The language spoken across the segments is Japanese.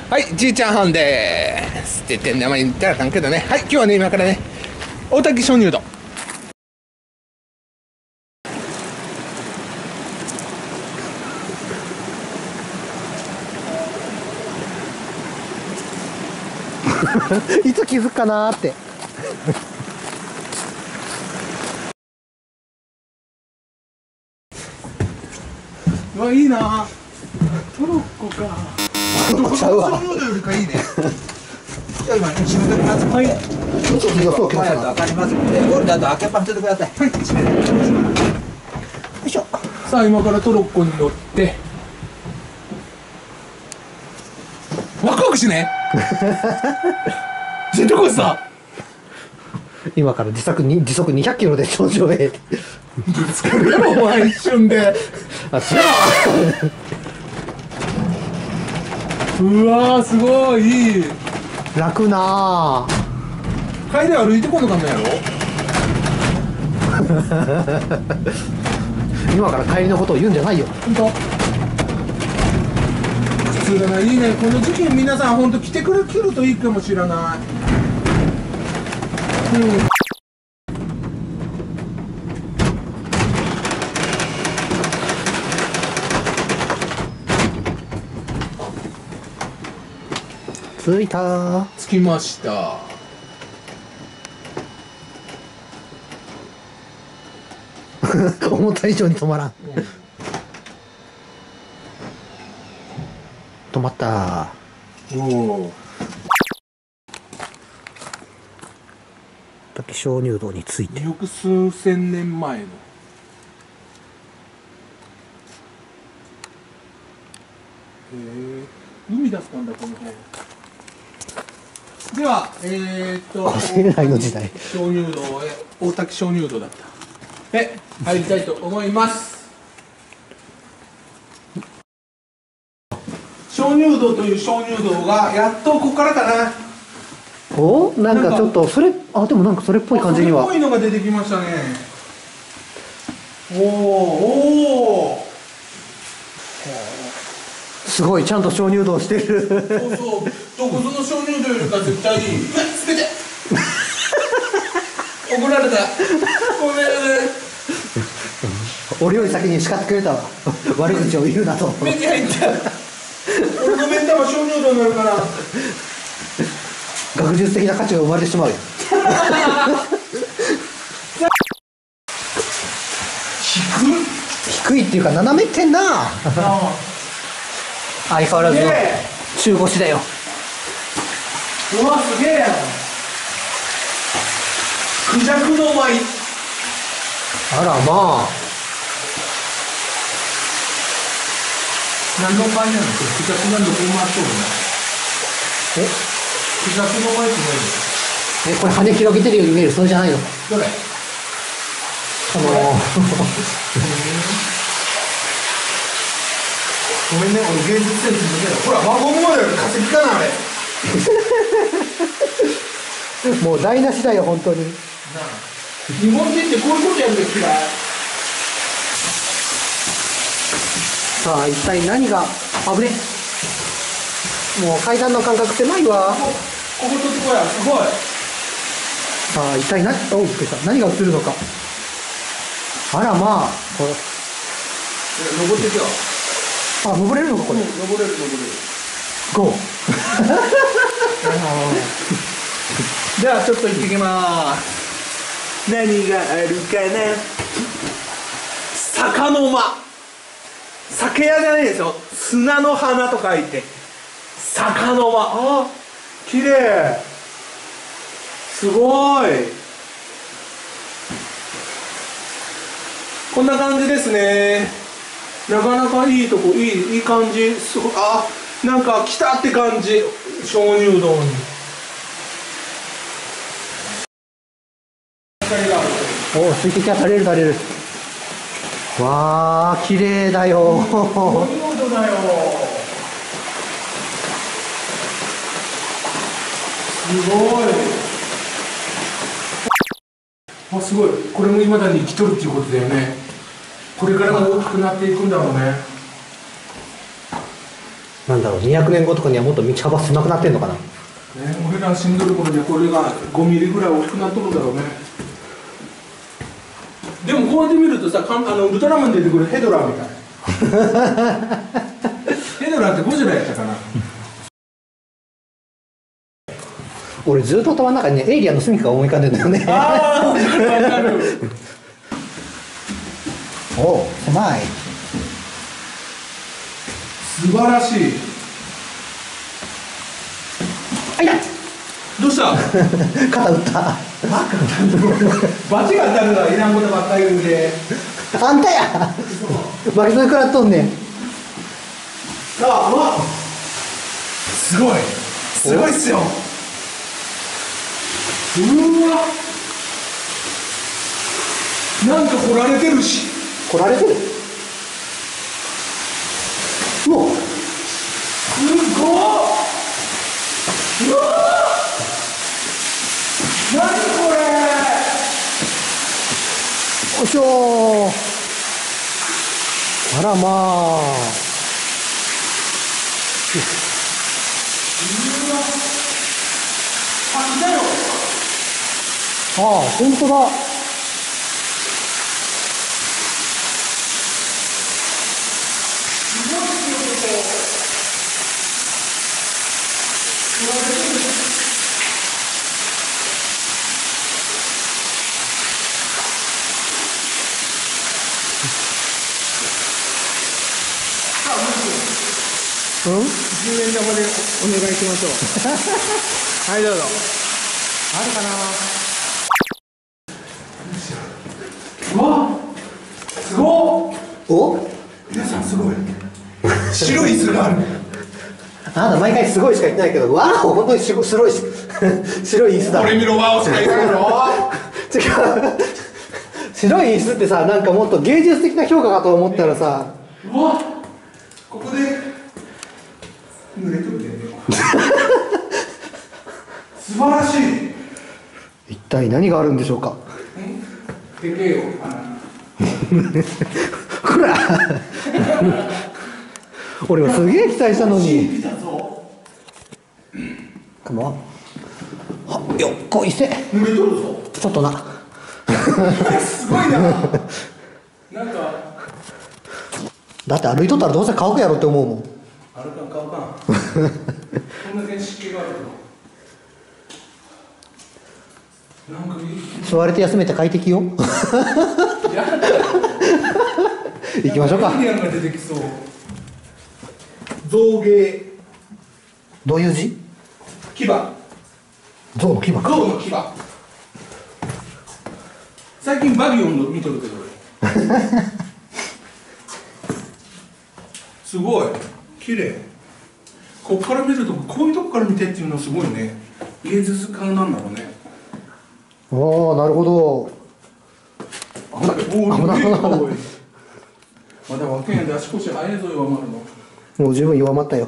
はい、じいちゃんはんでーすって言って名前言ったらあかんけどね。はい、今日はね、今からね、大滝鍾乳洞。 いつ気づくかなーって。 うわ、いいな。トロッコか。 トロッコちゃうわ。 鍾乳洞よりかいいね。じゃあ今閉めてください。はい。 ちょっとそう来ましたな。 わかりますので、ゴールだと開けっぱしててください。 はい、閉めてください。よいしょ。さあ、今からトロッコに乗って。ワクワクしね。ジェットコースター。 今から時速200キロで頂上へ。 ぶつかるやろ、お前一瞬で。 あ、そう。 うわー、すごいいい。 楽な帰り歩いてこんのかんのやろ。 今から帰りのことを言うんじゃないよ。 ほんと普通だな。いいね。この時期に皆さんほんと来るといいかもしれない。 着いたー。 着きました。 思った以上に止まらん。止まったー。 おお。 滝鍾乳洞について。 約数千年前の。へえ。海出すかんだこの辺。では古代の時代。 鍾乳洞へ、大滝鍾乳洞だった。入りたいと思います。鍾乳洞という鍾乳洞がやっとここからかな。 お、なんかちょっとそれ、あ、でもなんかそれっぽい感じには。 それっぽいのが出てきましたね。おお。 すごいちゃんと鍾乳洞してる。 そうそう。どこその鍾乳洞よりか絶対に。つけて。怒られた。ごめんね。 俺より先に叱ってくれたわ。悪口を言うなと。 目に入った。俺の目ん玉鍾乳洞になるから。 学術的な価値が生まれてしまうよ。低いっていうか斜めってんな。相変わらずの中腰だよ。 うわ、すげえ。クジャクの舞。 あらまあ。 何の舞なの？クジャクがどこ回っとるの？ え、 クジャクの舞って何？ これ羽広げてるように見える、それじゃないの。 どれ？ごめんね、俺芸術センス抜けた。ほら、輪ゴムまで化石かな、あれ。 もう台無しだよ、本当に。 なあ、日本人ってこういうことやるんですか？ さあ、一体何が、危ね。もう階段の感覚ってないわ。 こことここや、すごい。 さあ、一体何、おう、びっくりした。何が映るのか。あらまあ、これ。 登っていくよ。 あ、登れるのか、これ。 登れる。 ゴー。 じゃあちょっと行ってきまーす。何があるかな。坂の間。酒屋じゃないですよ。砂の花と書いて坂の間。あ、綺麗。すごい。こんな感じですね。なかなかいいとこ、いい感じ。すごい。あ、なんか来たって感じ。鍾乳洞に。 おお、水滴が垂れる。わあ、綺麗だよ。 見事だよ。すごい。あ、すごい。これも未だに生きとるっていうことだよね。これからも大きくなっていくんだろうね。 なんだろう、200年後とかにはもっと道幅狭くなってんのかな。 ね、俺ら死んどる頃にはこれが5ミリぐらい大きくなっとるんだろうね。でもこうやって見るとさ、ウルトラマン出てくるヘドラーみたい。ヘドラーってゴジラやったかな。 俺ずっと頭の中にね、エイリアンの住みか思い浮かんでんだよね。 ああ、わかる。 おお、狭い。 素晴らしい。 あいや、 どうした？ 肩打った。 バチが当たるな、いらんことばっかり言うんで。 あんたや。負けそうに食らっとんねん。 さあ、うわ、すごい。すごいっすよ。うわ、なんか掘られてるし。 来られてる。うわ、 すごい。うわ、何これ。 よいしょー。あらまあ。 あ、いたよ。 ああ、本当だ。 10円玉でお願いしましょう。はい、どうぞ。 あるかな。 うわ、すごっ。 お、 皆さんすごい。白い椅子がある。 あなた毎回すごいしか言ってないけど、わあ、本当に白い白い椅子だ。 これ見ろ、ワオしか言ってないの。 違う。白い椅子ってさ、なんかもっと芸術的な評価かと思ったらさ。 うわ、ここで濡れとるけど。素晴らしい。 一体何があるんでしょうか。 でけえよ。 こら。俺はすげえ期待したのに。かも。は、よっこいせ。 濡れとるぞ。 ちょっとな。 すごいな。なんか。 だって歩いとったらどうせ乾くやろって思うもん。 歩かん、顔かん。こんなに湿気があると。なんか座れて休めて快適よ。行きましょうか。 アイデアが出てきそう。象牙。 どういう字？ 牙。 象の牙。 象の牙。最近バギオンの見とるけど俺。すごい綺麗。こっから見るとこういうとこから見てっていうのはすごいね。芸術家なんだろうね。 ああ、なるほど。 おい。まだ若いんで足腰早いぞ弱まるの。 もう十分弱まったよ。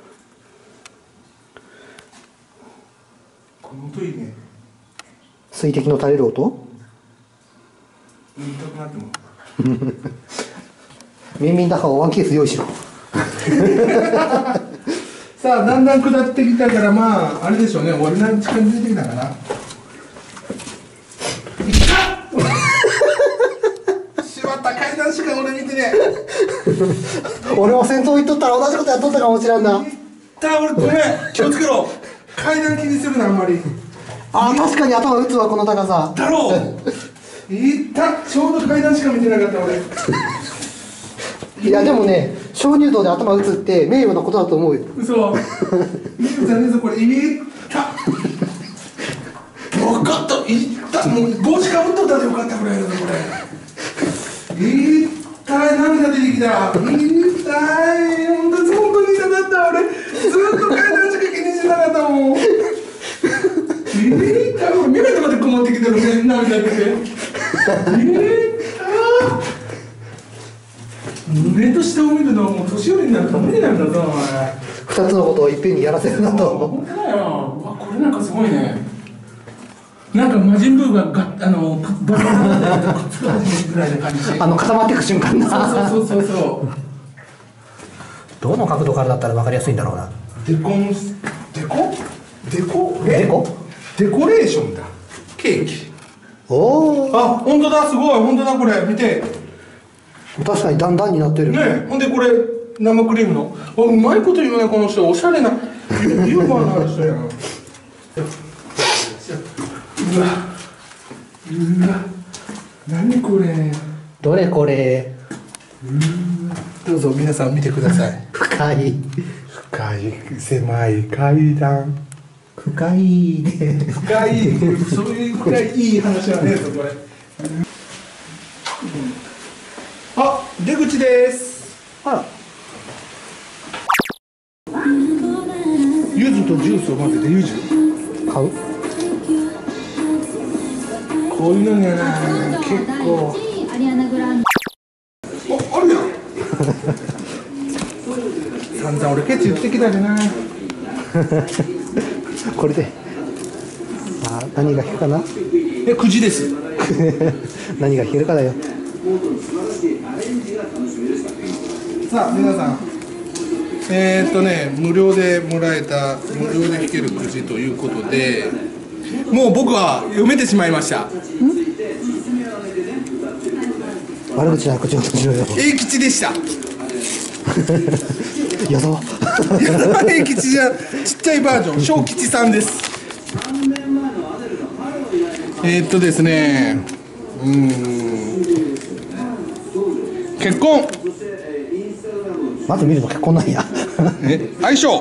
この音いいね。 水滴の垂れる音？ 言いたくなっても。 ミンミンダハをワンケース用意しろ。 さあだんだん下ってきたからまああれでしょうね。俺らに近づいてきたかな。しまった階段しか俺見てね。 俺も戦闘行っとったら同じことやっとったかもしれんな。 俺ごめん気をつけろ。階段気にするなあんまり。 ああ、確かに頭打つわこの高さ。 だろう。ちょうど階段しか見てなかった俺。 いやでもね、鍾乳洞で頭打つって名誉なことだと思うよ。 嘘。見て残念ぞこれ。分かった。もう帽子かぶっとったでよかったぐらいだぞこれ。涙出てきた。本当に痛かった俺。ずっと階段しか気にしなかったもん。俺目が玉で曇ってきてるね。涙出て。胸と下を見るのはもう年寄りになると無理なんだぞお前。 二つのことをいっぺんにやらせるなと。 本当だよ。わ、これなんかすごいね。なんか魔人ブーがバラバラでくっつく初めぐらいな感じ。 固まっていく瞬間な。 そう。 どの角度からだったら分かりやすいんだろうな。 デコレーションだ。ケーキ。 おお、 あ、本当だ、すごい、本当だ、これ見て確かに段々になってるね。ほんでこれ生クリームの、あ、うまいこと言うね、この人。おしゃれなユーモアのある人やな。うわうわ、何これ。 どれこれ。 どうぞ皆さん見てください。 深い深い狭い階段。 深い深い、そういうくらいいい話はねえぞこれ。あ、出口です。 あら、 柚子とジュースを混ぜて柚子買う。 こういうのにはな、結構アリアナグランデあるやん。散々俺ケチ言ってきたでな。 これで何が引くかな。 くじです。 何が引けるかだよ。 さあ皆さん、無料でもらえた、無料で引けるくじということで、もう僕は読めてしまいました。 悪口な口を閉じろよ。 英吉でした。 矢沢英吉じゃ、ちっちゃいバージョン、小吉さんです。ですね、結婚。 まず見ると結婚なんや。 相性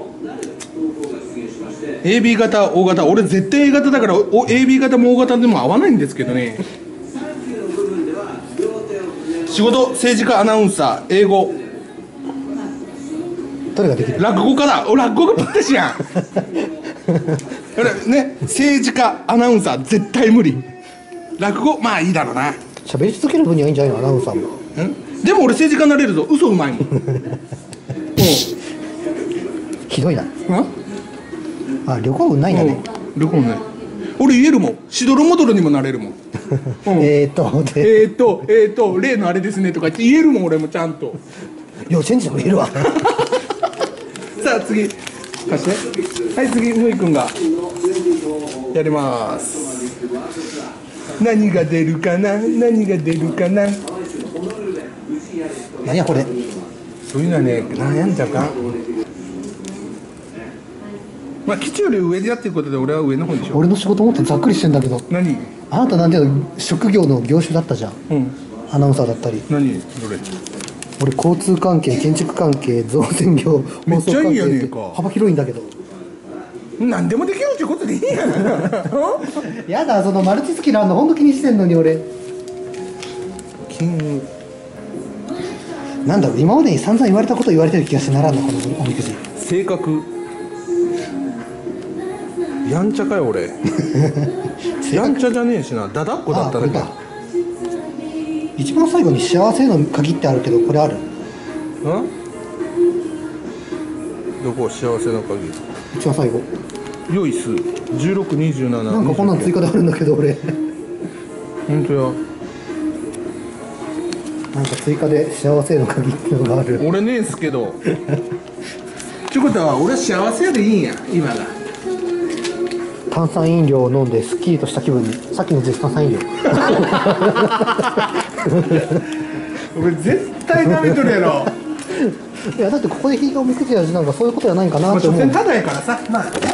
AB 型 O 型、俺絶対 A 型だから AB 型も O 型でも合わないんですけどね。仕事、政治家、アナウンサー、英語、 どれができる。 落語家だ。お、落語家ぴったしやん。ね、政治家、アナウンサー絶対無理。落語、まあいいだろうな。 喋り続ける分にはいいんじゃないの、アナウンサーも。 でも俺政治家になれるぞ。嘘うまいもん。 ひどいな。旅行運ないんだね。 旅行ね。俺言えるもん。しどろもどろにもなれるもん。例のあれですねとか言って言えるもん、俺もちゃんと。 幼稚園児でも言えるわ。 さあ次、貸して。はい、次、むいくんがやります。何が出るかな、何が出るかな。 何やこれ。 そういうのはね、悩んじゃうか。まあ基地より上でやってることで俺は上の方でしょ。 俺の仕事もっとざっくりしてんだけど。 何？ あなたなんていうの、職業の業種だったじゃん。アナウンサーだったり。 何？どれ？ 俺交通関係、建築関係、造船業、 めっちゃいいやねんか。 幅広いんだけど。 何でもできるってことでいいやん。 やだ、そのマルチスキルあんのほんと気にしてんのに俺。 金。 なんだろう、今までに散々言われたこと言われてる気がしてならんの、このおみくじ。 性格。やんちゃかよ俺。やんちゃじゃねえしな、だだっこだっただけ。 一番最後に幸せの鍵ってあるけど、これある？ どこ？幸せの鍵。 一番最後。 良い数16、27。 なんかこんなの追加であるんだけど俺。 本当や。 なんか追加で幸せの鍵っていうのがある。 俺ねえんすけど。ってことは俺は幸せでいいんや今が。 炭酸飲料を飲んですっきりとした気分に。さっきの絶炭酸飲料。 俺絶対舐めとるやろ。 いやだってここで引いたおみくじやし、なんかそういうことじゃないかなって思う。 所詮ただやからさ、まあ